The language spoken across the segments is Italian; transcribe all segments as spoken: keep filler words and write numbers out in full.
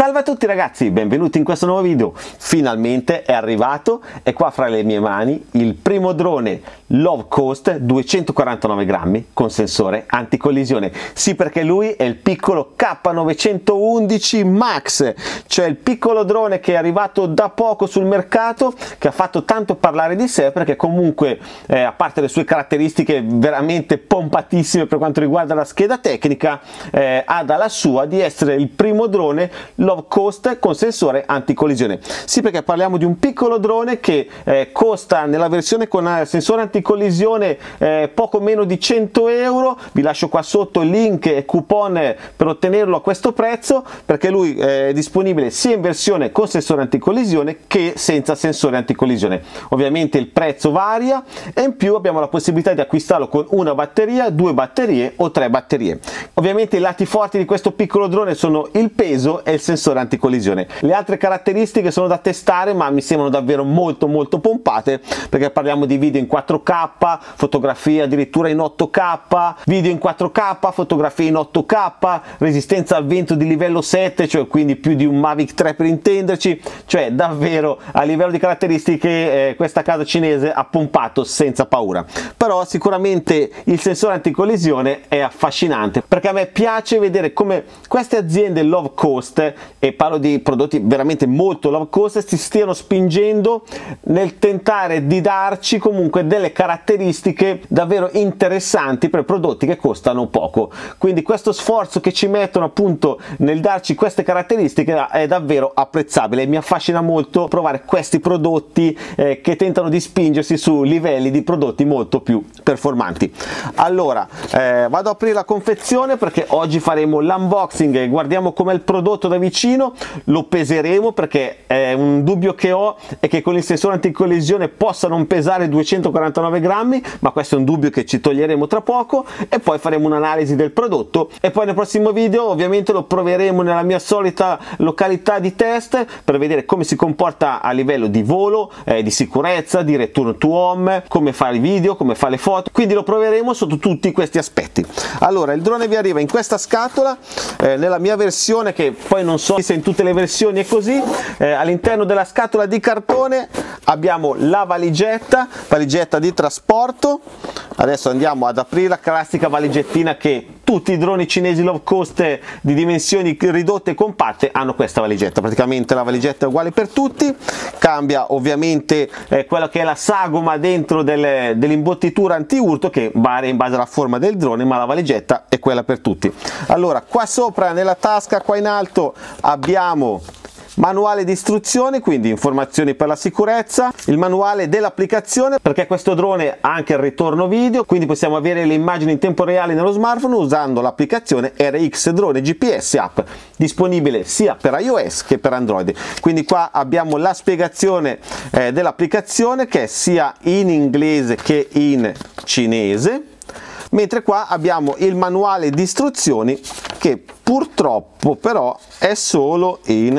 Salve a tutti ragazzi, benvenuti in questo nuovo video. Finalmente è arrivato, è qua fra le mie mani il primo drone low cost duecentoquarantanove grammi con sensore anticollisione. Sì, perché lui è il piccolo K novecentoundici Max, cioè il piccolo drone che è arrivato da poco sul mercato, che ha fatto tanto parlare di sé perché comunque eh, a parte le sue caratteristiche veramente pompatissime per quanto riguarda la scheda tecnica, eh, ha dalla sua di essere il primo drone low cost con sensore anticollisione. Sì, perché parliamo di un piccolo drone che eh, costa nella versione con sensore anticollisione eh, poco meno di cento euro. Vi lascio qua sotto il link e coupon per ottenerlo a questo prezzo, perché lui è disponibile sia in versione con sensore anticollisione che senza sensore anticollisione. Ovviamente il prezzo varia e in più abbiamo la possibilità di acquistarlo con una batteria, due batterie o tre batterie. Ovviamente i lati forti di questo piccolo drone sono il peso e il sensore anticollisione. Le altre caratteristiche sono da testare, ma mi sembrano davvero molto molto pompate, perché parliamo di video in quattro K, fotografie addirittura in otto K, video in quattro K, fotografie in otto K, resistenza al vento di livello sette, cioè quindi più di un Mavic tre per intenderci, cioè davvero a livello di caratteristiche eh, questa casa cinese ha pompato senza paura. Però sicuramente il sensore anticollisione è affascinante, perché a me piace vedere come queste aziende low cost, e parlo di prodotti veramente molto low cost, si stiano spingendo nel tentare di darci comunque delle caratteristiche davvero interessanti per prodotti che costano poco. Quindi questo sforzo che ci mettono appunto nel darci queste caratteristiche è davvero apprezzabile e mi affascina molto provare questi prodotti eh, che tentano di spingersi su livelli di prodotti molto più performanti. Allora eh, vado ad aprire la confezione, perché oggi faremo l'unboxing e guardiamo com'è il prodotto da vicino, lo peseremo perché è un dubbio che ho è che con il sensore anticollisione possa non pesare duecentoquarantanove grammi, ma questo è un dubbio che ci toglieremo tra poco, e poi faremo un'analisi del prodotto e poi nel prossimo video ovviamente lo proveremo nella mia solita località di test per vedere come si comporta a livello di volo, eh, di sicurezza, di return to home, come fa i video, come fa le foto, quindi lo proveremo sotto tutti questi aspetti. Allora il drone vi arriva in questa scatola, eh, nella mia versione, che poi non so se in tutte le versioni è così. Eh, all'interno della scatola di cartone abbiamo la valigetta, valigetta di trasporto. Adesso andiamo ad aprire la classica valigettina che tutti i droni cinesi low cost di dimensioni ridotte e compatte hanno. Questa valigetta, praticamente la valigetta è uguale per tutti, cambia ovviamente eh, quella che è la sagoma dentro delle, dell'imbottitura anti-urto, che varia in base alla forma del drone, ma la valigetta è quella per tutti. Allora qua sopra nella tasca qua in alto abbiamo manuale di istruzioni, quindi informazioni per la sicurezza, il manuale dell'applicazione, perché questo drone ha anche il ritorno video, quindi possiamo avere le immagini in tempo reale nello smartphone usando l'applicazione R X Drone G P S App, disponibile sia per iOS che per Android. Quindi qua abbiamo la spiegazione eh, dell'applicazione, che è sia in inglese che in cinese, mentre qua abbiamo il manuale di istruzioni che purtroppo però è solo in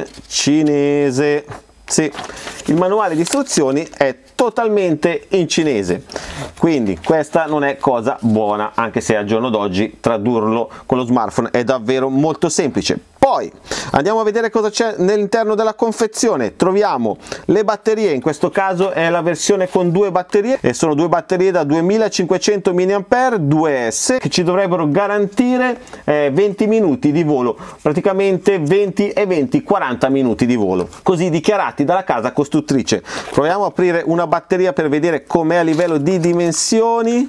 cinese. Sì, il manuale di istruzioni è totalmente in cinese, quindi questa non è cosa buona, anche se al giorno d'oggi tradurlo con lo smartphone è davvero molto semplice. Poi andiamo a vedere cosa c'è all'interno della confezione. Troviamo le batterie, in questo caso è la versione con due batterie, e sono due batterie da duemilacinquecento milliampere due S che ci dovrebbero garantire eh, venti minuti di volo, praticamente venti e venti, quaranta minuti di volo, così dichiarati dalla casa costruttrice. Proviamo a aprire una batteria per vedere com'è a livello di dimensioni.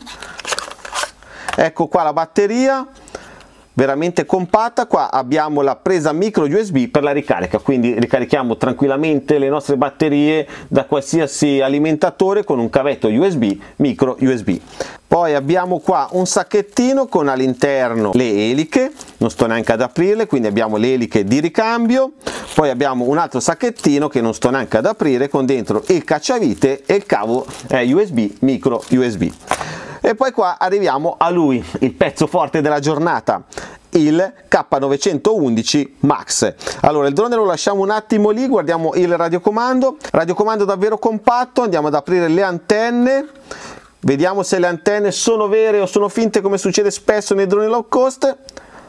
Ecco qua la batteria, veramente compatta. Qua abbiamo la presa micro U S B per la ricarica, quindi ricarichiamo tranquillamente le nostre batterie da qualsiasi alimentatore con un cavetto U S B, micro U S B. Poi abbiamo qua un sacchettino con all'interno le eliche, non sto neanche ad aprirle, quindi abbiamo le eliche di ricambio. Poi abbiamo un altro sacchettino che non sto neanche ad aprire, con dentro il cacciavite e il cavo eh, U S B, micro U S B. E poi qua arriviamo a lui, il pezzo forte della giornata, il K novecentoundici Max. Allora il drone lo lasciamo un attimo lì, guardiamo il radiocomando, radiocomando davvero compatto. Andiamo ad aprire le antenne, vediamo se le antenne sono vere o sono finte, come succede spesso nei droni low cost.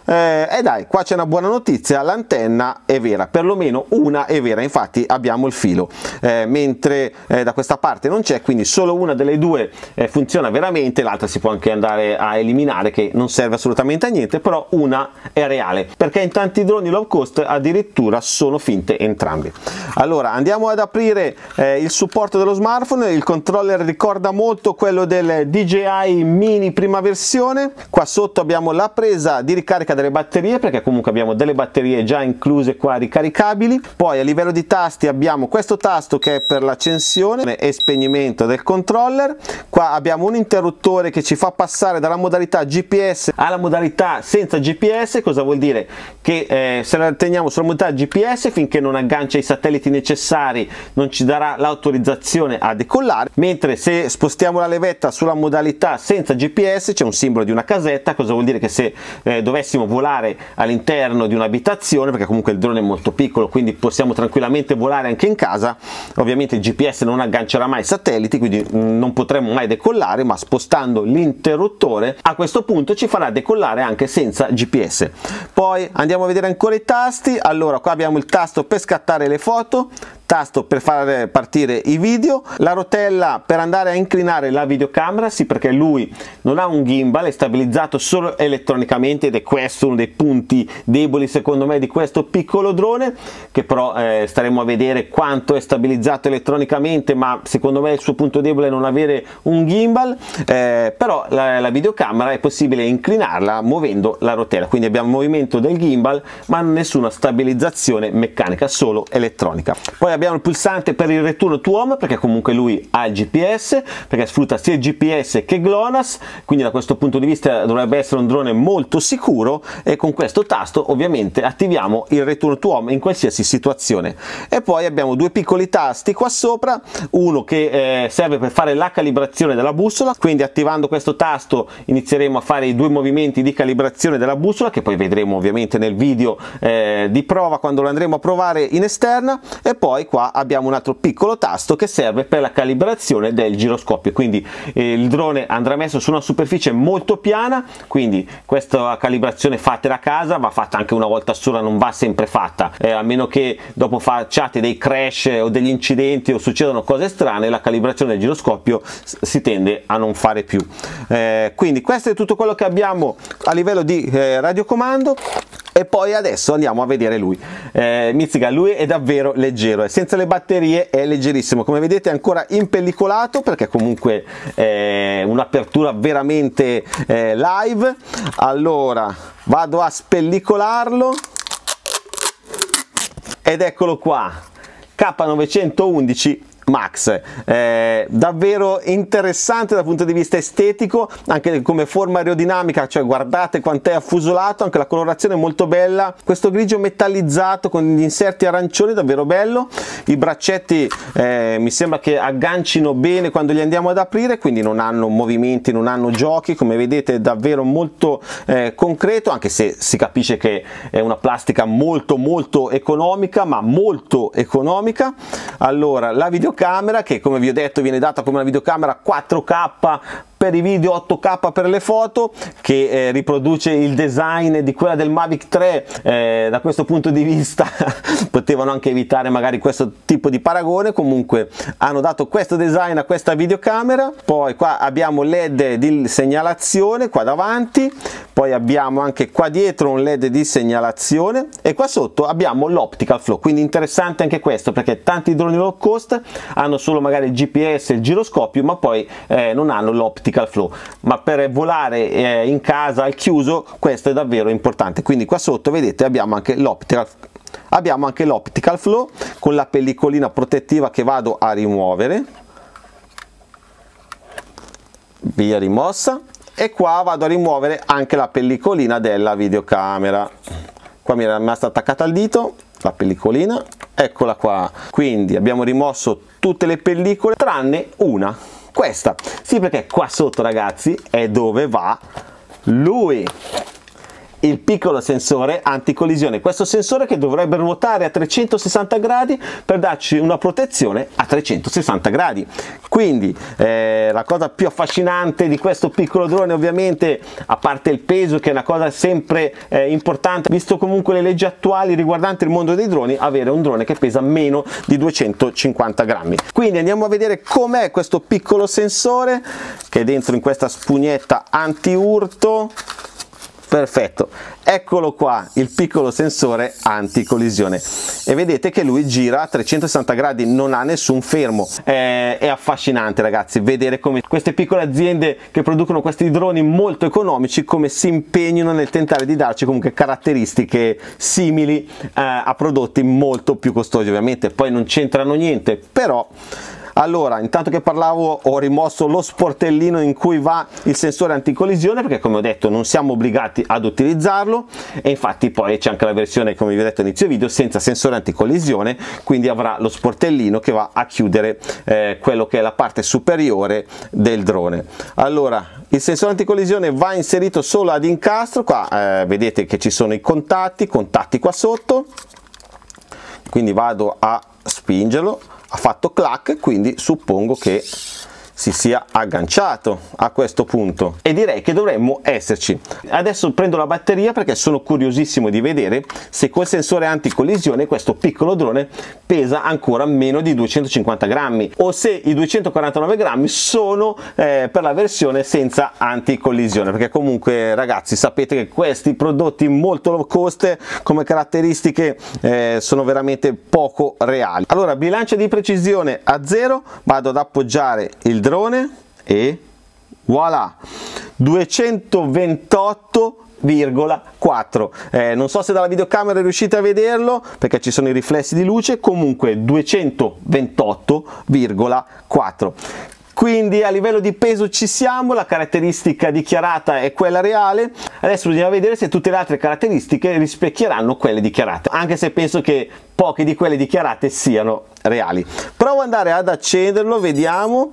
eh, e dai, qua c'è una buona notizia, l'antenna è vera, perlomeno una è vera, infatti abbiamo il filo, eh, mentre eh, da questa parte non c'è, quindi solo una delle due eh, funziona veramente, l'altra si può anche andare a eliminare, che non serve assolutamente a niente, però una è reale, perché in tanti droni low cost addirittura sono finte entrambi. Allora andiamo ad aprire eh, il supporto dello smartphone. Il controller ricorda molto quello del D J I Mini prima versione. Qua sotto abbiamo la presa di ricarica delle batterie, perché comunque abbiamo delle batterie già incluse qua ricaricabili. Poi a livello di tasti abbiamo questo tasto che è per l'accensione e spegnimento del controller. Qua abbiamo un interruttore che ci fa passare dalla modalità G P S alla modalità senza G P S. Cosa vuol dire? Che eh, se la teniamo sulla modalità G P S, finché non aggancia i satelliti necessari non ci darà l'autorizzazione a decollare, mentre se spostiamo la levetta sulla modalità senza G P S c'è un simbolo di una casetta. Cosa vuol dire? Che se eh, dovessimo volare all'interno di un'abitazione, perché comunque il drone è molto piccolo, quindi possiamo tranquillamente volare anche in casa, ovviamente il G P S non aggancerà mai i satelliti, quindi non potremo mai decollare, ma spostando l'interruttore a questo punto ci farà decollare anche senza G P S. Poi andiamo a vedere ancora i tasti. Allora qua abbiamo il tasto per scattare le foto, tasto per fare partire i video, la rotella per andare a inclinare la videocamera, sì, perché lui non ha un gimbal, è stabilizzato solo elettronicamente, ed è questo uno dei punti deboli secondo me di questo piccolo drone, che però eh, staremo a vedere quanto è stabilizzato elettronicamente, ma secondo me il suo punto debole è non avere un gimbal. Eh, però la, la videocamera è possibile inclinarla muovendo la rotella, quindi abbiamo movimento del gimbal ma nessuna stabilizzazione meccanica, solo elettronica. Poi abbiamo il pulsante per il return to home, perché comunque lui ha il G P S, perché sfrutta sia il G P S che GLONASS, quindi da questo punto di vista dovrebbe essere un drone molto sicuro, e con questo tasto ovviamente attiviamo il return to home in qualsiasi situazione. E poi abbiamo due piccoli tasti qua sopra, uno che eh, serve per fare la calibrazione della bussola, quindi attivando questo tasto inizieremo a fare i due movimenti di calibrazione della bussola, che poi vedremo ovviamente nel video eh, di prova quando lo andremo a provare in esterna. E poi qua abbiamo un altro piccolo tasto che serve per la calibrazione del giroscopio, quindi eh, il drone andrà messo su una superficie molto piana, quindi questa calibrazione fatela a casa va fatta anche una volta sola, non va sempre fatta, eh, a meno che dopo facciate dei crash o degli incidenti o succedano cose strane, la calibrazione del giroscopio si tende a non fare più. Eh, quindi questo è tutto quello che abbiamo a livello di eh, radiocomando. E poi adesso andiamo a vedere lui. eh, Mizzica, lui è davvero leggero, e senza le batterie è leggerissimo, come vedete è ancora impellicolato, perché comunque è un'apertura veramente eh, live. Allora vado a spellicolarlo ed eccolo qua, K novecentoundici Max, eh, davvero interessante dal punto di vista estetico, anche come forma aerodinamica, cioè guardate quant'è affusolato, anche la colorazione è molto bella, questo grigio metallizzato con gli inserti arancioni, davvero bello. I braccetti eh, mi sembra che aggancino bene quando li andiamo ad aprire, quindi non hanno movimenti, non hanno giochi, come vedete è davvero molto eh, concreto, anche se si capisce che è una plastica molto molto economica, ma molto economica. Allora la videocamera, che come vi ho detto viene data come una videocamera quattro K per i video, otto K per le foto, che eh, riproduce il design di quella del Mavic tre. Eh, da questo punto di vista potevano anche evitare magari questo tipo di paragone, comunque hanno dato questo design a questa videocamera. Poi qua abbiamo L E D di segnalazione qua davanti, poi abbiamo anche qua dietro un L E D di segnalazione, e qua sotto abbiamo l'optical flow, quindi interessante anche questo, perché tanti droni low cost hanno solo magari il G P S e il giroscopio, ma poi eh, non hanno l'optical flow, ma per volare eh, in casa al chiuso questo è davvero importante. Quindi qua sotto vedete abbiamo anche l'optical abbiamo anche l'optical flow con la pellicolina protettiva che vado a rimuovere, via rimossa, e qua vado a rimuovere anche la pellicolina della videocamera. Qua mi era rimasta attaccata al dito la pellicolina, eccola qua. Quindi abbiamo rimosso tutte le pellicole tranne una, questa, sì, perché qua sotto ragazzi è dove va lui. il piccolo sensore anticollisione, questo sensore che dovrebbe ruotare a trecentosessanta gradi per darci una protezione a trecentosessanta gradi. Quindi eh, la cosa più affascinante di questo piccolo drone, ovviamente, a parte il peso che è una cosa sempre eh, importante, visto comunque le leggi attuali riguardanti il mondo dei droni, avere un drone che pesa meno di duecentocinquanta grammi. Quindi andiamo a vedere com'è questo piccolo sensore che è dentro in questa spugnetta anti-urto. Perfetto, eccolo qua, il piccolo sensore anticollisione, e vedete che lui gira a trecentosessanta gradi, non ha nessun fermo. È, è affascinante, ragazzi, vedere come queste piccole aziende che producono questi droni molto economici come si impegnano nel tentare di darci comunque caratteristiche simili eh, a prodotti molto più costosi. Ovviamente poi non c'entrano niente, però allora, intanto che parlavo ho rimosso lo sportellino in cui va il sensore anticollisione, perché come ho detto non siamo obbligati ad utilizzarlo, e infatti poi c'è anche la versione, come vi ho detto all'inizio video, senza sensore anticollisione, quindi avrà lo sportellino che va a chiudere eh, quello che è la parte superiore del drone. Allora, il sensore anticollisione va inserito solo ad incastro, qua eh, vedete che ci sono i contatti, contatti qua sotto, quindi vado a spingerlo, ha fatto clac, quindi suppongo che si sia agganciato a questo punto, e direi che dovremmo esserci. Adesso prendo la batteria perché sono curiosissimo di vedere se col sensore anticollisione questo piccolo drone pesa ancora meno di duecentocinquanta grammi, o se i duecentoquarantanove grammi sono eh, per la versione senza anticollisione, perché comunque, ragazzi, sapete che questi prodotti molto low cost come caratteristiche eh, sono veramente poco reali. Allora, bilancia di precisione a zero, vado ad appoggiare il drone e voilà, duecentoventotto virgola quattro. Eh, non so se dalla videocamera riuscite a vederlo perché ci sono i riflessi di luce, comunque duecentoventotto virgola quattro. Quindi a livello di peso ci siamo, la caratteristica dichiarata è quella reale. Adesso bisogna vedere se tutte le altre caratteristiche rispecchieranno quelle dichiarate, anche se penso che poche di quelle dichiarate siano reali. Provo ad andare ad accenderlo, vediamo.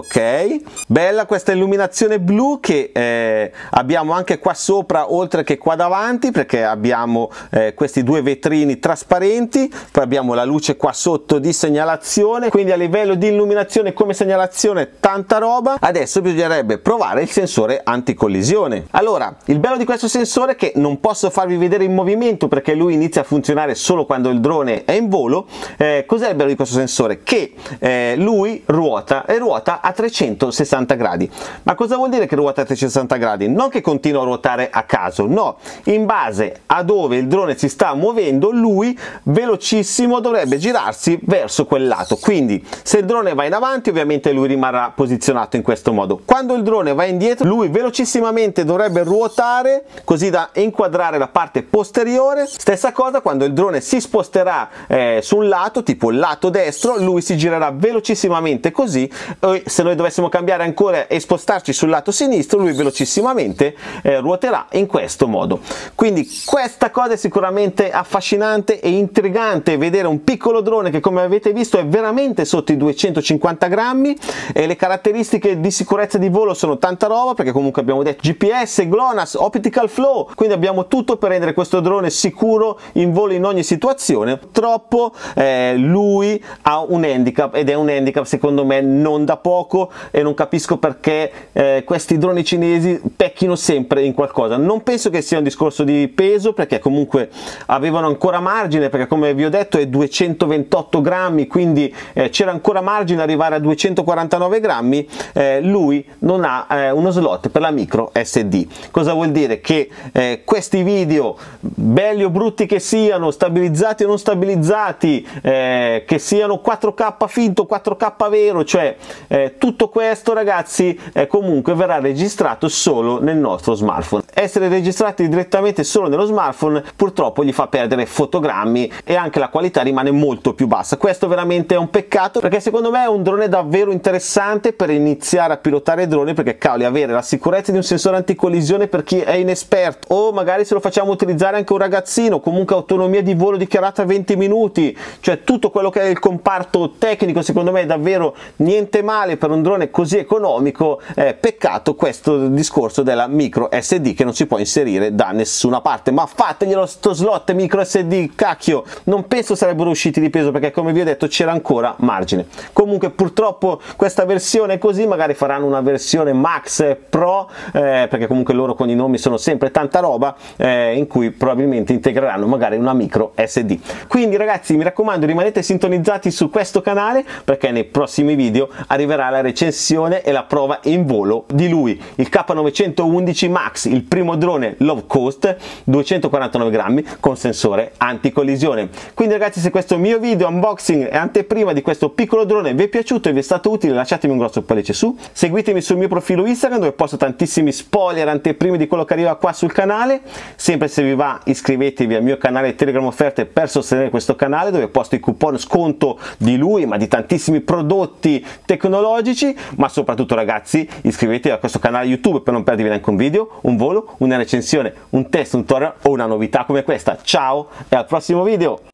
Ok, bella questa illuminazione blu che eh, abbiamo anche qua sopra oltre che qua davanti, perché abbiamo eh, questi due vetrini trasparenti, poi abbiamo la luce qua sotto di segnalazione, quindi a livello di illuminazione come segnalazione tanta roba. Adesso bisognerebbe provare il sensore anticollisione. Allora, il bello di questo sensore è che non posso farvi vedere in movimento perché lui inizia a funzionare solo quando il drone è in volo. Eh, cos'è il bello di questo sensore? Che eh, lui ruota e ruota a trecentosessanta gradi. Ma cosa vuol dire che ruota a trecentosessanta gradi? Non che continua a ruotare a caso, no, in base a dove il drone si sta muovendo lui velocissimo dovrebbe girarsi verso quel lato. Quindi se il drone va in avanti ovviamente lui rimarrà posizionato in questo modo, quando il drone va indietro lui velocissimamente dovrebbe ruotare così da inquadrare la parte posteriore. Stessa cosa quando il drone si sposterà eh, su un lato, tipo il lato destro, lui si girerà velocissimamente così, e se noi dovessimo cambiare ancora e spostarci sul lato sinistro lui velocissimamente eh, ruoterà in questo modo. Quindi questa cosa è sicuramente affascinante e intrigante, vedere un piccolo drone che, come avete visto, è veramente sotto i duecentocinquanta grammi, e le caratteristiche di sicurezza di volo sono tanta roba, perché comunque abbiamo detto G P S, GLONASS, Optical Flow, quindi abbiamo tutto per rendere questo drone sicuro in volo in ogni situazione. Purtroppo eh, lui ha un handicap, ed è un handicap secondo me non da poco, e non capisco perché eh, questi droni cinesi pecchino sempre in qualcosa. Non penso che sia un discorso di peso, perché comunque avevano ancora margine, perché come vi ho detto è duecentoventotto grammi, quindi eh, c'era ancora margine ad arrivare a duecentoquarantanove grammi. Eh, lui non ha eh, uno slot per la micro S D. Cosa vuol dire? Che eh, questi video, belli o brutti che siano, stabilizzati o non stabilizzati, eh, che siano quattro K finto, quattro K vero, cioè eh, tutto questo, ragazzi, eh, comunque verrà registrato solo nel nostro smartphone. Essere registrati direttamente solo nello smartphone purtroppo gli fa perdere fotogrammi e anche la qualità rimane molto più bassa. Questo veramente è un peccato, perché secondo me è un drone davvero interessante per iniziare a pilotare droni, perché cavoli, avere la sicurezza di un sensore anticollisione per chi è inesperto, o magari se lo facciamo utilizzare anche un ragazzino, comunque autonomia di volo dichiarata venti minuti, cioè tutto quello che è il comparto tecnico secondo me è davvero niente male per un drone così economico. Eh, peccato questo discorso della micro S D che non si può inserire da nessuna parte, ma fateglielo sto slot micro S D, cacchio, non penso sarebbero usciti di peso perché come vi ho detto c'era ancora margine. Comunque purtroppo questa versione è così, magari faranno una versione Max Pro, eh, perché comunque loro con i nomi sono sempre tanta roba, eh, in cui probabilmente integreranno magari una micro S D. Quindi ragazzi, mi raccomando, rimanete sintonizzati su questo canale perché nei prossimi video arriverà la recensione e la prova in volo di lui, il K novecentoundici Max, il primo drone low cost, duecentoquarantanove grammi con sensore anticollisione. Quindi ragazzi, se questo mio video unboxing e anteprima di questo piccolo drone vi è piaciuto e vi è stato utile, lasciatemi un grosso pollice su, seguitemi sul mio profilo Instagram dove posto tantissimi spoiler, anteprime di quello che arriva qua sul canale. Sempre se vi va iscrivetevi al mio canale Telegram offerte per sostenere questo canale dove posto i coupon sconto di lui ma di tantissimi prodotti tecnologici. Ma soprattutto ragazzi, iscrivetevi a questo canale YouTube per non perdervi neanche un video, un volo, una recensione, un test, un tutorial o una novità come questa. Ciao e al prossimo video!